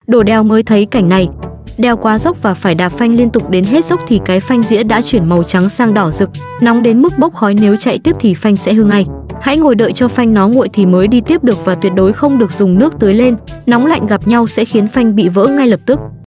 Đổ đèo mới thấy cảnh này. Đèo quá dốc và phải đạp phanh liên tục đến hết dốc thì cái phanh dĩa đã chuyển màu trắng sang đỏ rực, nóng đến mức bốc khói, nếu chạy tiếp thì phanh sẽ hư ngay. Hãy ngồi đợi cho phanh nó nguội thì mới đi tiếp được và tuyệt đối không được dùng nước tưới lên, nóng lạnh gặp nhau sẽ khiến phanh bị vỡ ngay lập tức.